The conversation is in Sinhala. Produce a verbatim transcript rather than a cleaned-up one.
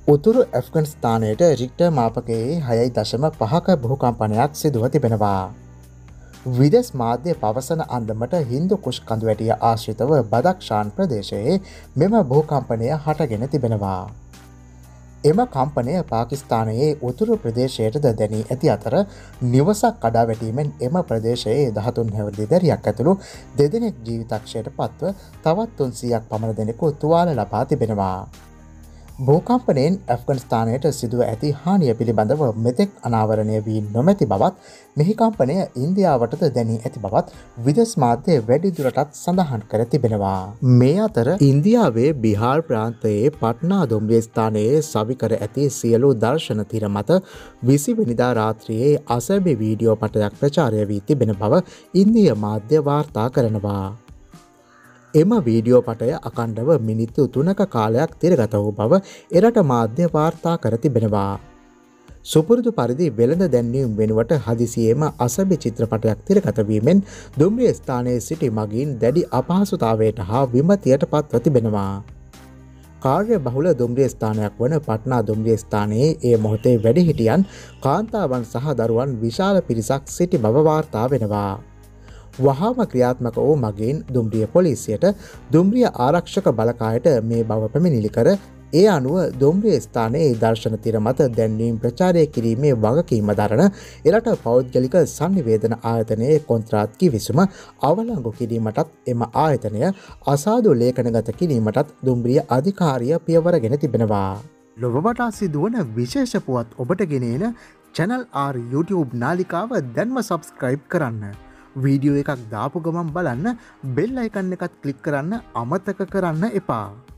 උතුරු ඇෆ්ගනිස්තානයට රික්ටර් මාපකයේ හයයි දශම පහක භූකම්පනයක් සිදුව තිබෙනවා. විදෙස් මාධ්‍ය පවසන අන්දමට හින්දු කුෂ් කඳුවැටිය ආශ්‍රිතව බදක්ෂාන් ප්‍රදේශයේ මෙම භූකම්පනය හටගෙන තිබෙනවා. එම කම්පනය පාකිස්තානයේ උතුරු ප්‍රදේශයටද දැනී ඇති අතර නිවසක් කඩා වැටීමෙන් එම ප්‍රදේශයේ දහතුන් හැවිරිදි දැරියක් ඇතුළු දෙදෙනෙක් ජීවිතක්ෂයට පත්ව තවත් තුන්සීයක් පමණ දෙනෙකු තුවාල ලබා තිබෙනවා. භූකම්පනයෙන් ඇෆ්ගනිස්තානයට සිදුව ඇති හානිය පිළිබඳව මෙතෙක් අනාවරණය වී නොමැති බවත් මෙහි කම්පනය ඉන්දියාවටද දැනී ඇති බවත් විදෙස් මාධ්‍ය වැඩිදුරටත් සඳහන් කර තිබෙනවා. මේ අතර ඉන්දියාවේ බිහාර් ප්‍රාන්තයේ පට්නා දුම්රිය ස්ථානයේ සවිකර ඇති සියලු දර්ශන තිර මත විසි වෙනිදා රාත්‍රියේ අසැබි වීඩියෝ පටයක් ප්‍රචාරය වී තිබෙන බව ඉන්දිය මාධ්‍ය වාර්තා කරනවා. එම වීඩියෝ පටය අකණ්ඩව මිනිත්තු තුනක කාලයක් තිරගත වූ බව එරට මාධ්‍ය වාර්තා කර තිබෙනවා. සුපුරුදු පරිදි වෙළඳ දැන්වීම් වෙනුවට හදිසියේම අසභ්‍ය චිත්‍රපටයක් තිරගත වීමෙන් දුම්රිය ස්ථානයේ සිටි මගීන් දැඩි අපහසුතාවයට හා විමතියට පත්ව තිබෙනවා. කාර්ය බහුල දුම්රිය ස්ථානයක් වන පට්නා දුම්රිය ස්ථානයේ ඒ මොහොතේ වැඩිහිටියන් කාන්තාවන් සහ දරුවන් විශාල පිරිසක් සිටි බව වාර්තා වෙනවා. වහාම ක්‍රියාත්මක වූ මගින් දුම්රිය පොලිසියට දුම්රිය ආරක්ෂක බලකායට මේ බව පැමිණිලි කර ඒ අනුව දුම්රිය ස්ථානයේ දර්ශන තිර මත දැන්වීම් ප්‍රචාරය කිරීමේ වගකීම දරන එරට පෞද්ගලික සංනිවේදන ආයතනයේ කොන්ත්‍රාත් කිවිසුම අවලංගු කිරීමටත් එම ආයතනය අසාදු ලේඛනගත කිරීමටත් දුම්රිය අධිකාරිය පියවරගෙන තිබෙනවා. ලොව වටා සිදුවන විශේෂ පුවත් ඔබට ගෙනෙන චැනල් ආර් YouTube නාලිකාව දැන්ම සබ්ස්ක්‍රයිබ් කරන්න. වීඩියෝ එකක් දාපු ගමන් බලන්න බෙල් අයිකන් එකත් ක්ලික් කරන්න අමතක කරන්න එපා.